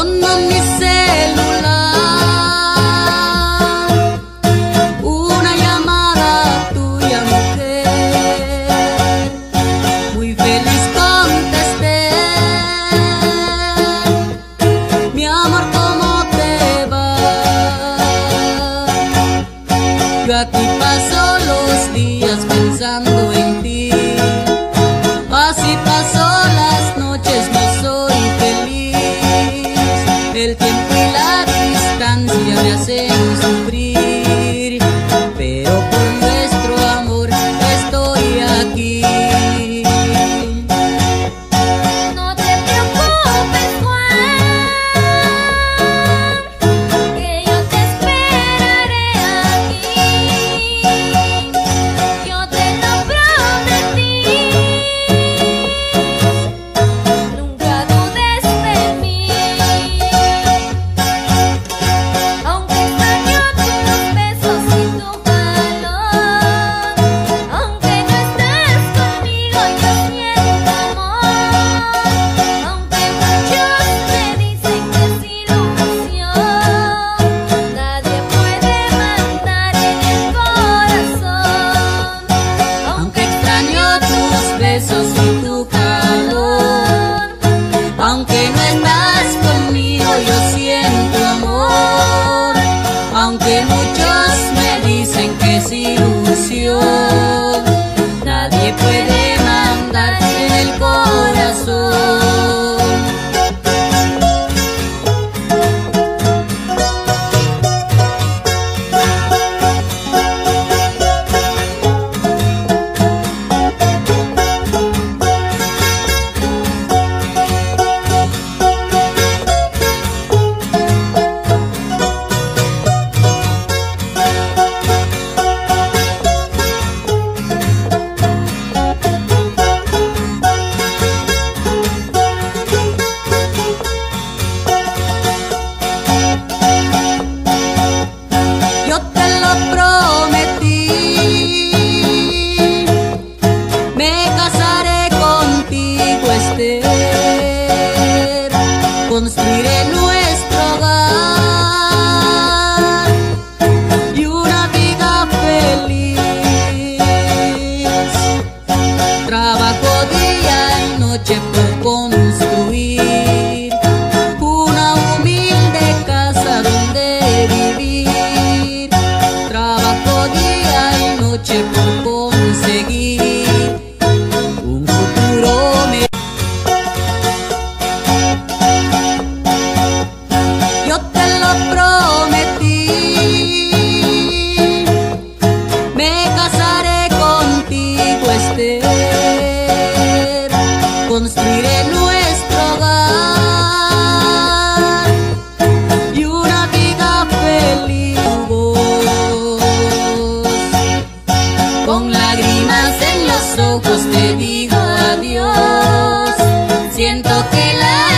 Sonó mi celular, una llamada tuya, mujer. Muy feliz contesté: mi amor, ¿cómo te va? Yo aquí paso los días pensando en ti. Así pasó las noches, no soy feliz. El tiempo y la distancia me hacen sufrir, pero por nuestro amor estoy aquí. No te preocupes, Juan, que yo te esperaré aquí. Yo te lo prometí. Nunca dudes de mí. Aunque extraño tus besos y tu calor, aunque no estés conmigo, yo siento amor. Aunque muchos me dicen que es ilusión, nadie puede mandar en el corazón. Aunque extraño tus besos y tu calor, aunque no estás conmigo, yo siento amor. Aunque muchos me dicen que es ilusión, nadie puede mandar en el corazón. Yo te lo prometí, me casaré contigo, Esther. Construiré nuestro hogar y una vida feliz. Trabajo día y noche por construir una humilde casa donde vivir. Trabajo día y noche por conseguir un futuro mejor. Yo te lo prometí, me casaré contigo, Esther. Construiré nuestro hogar y una vida feliz. Con lágrimas en los ojos te digo adiós. Siento que la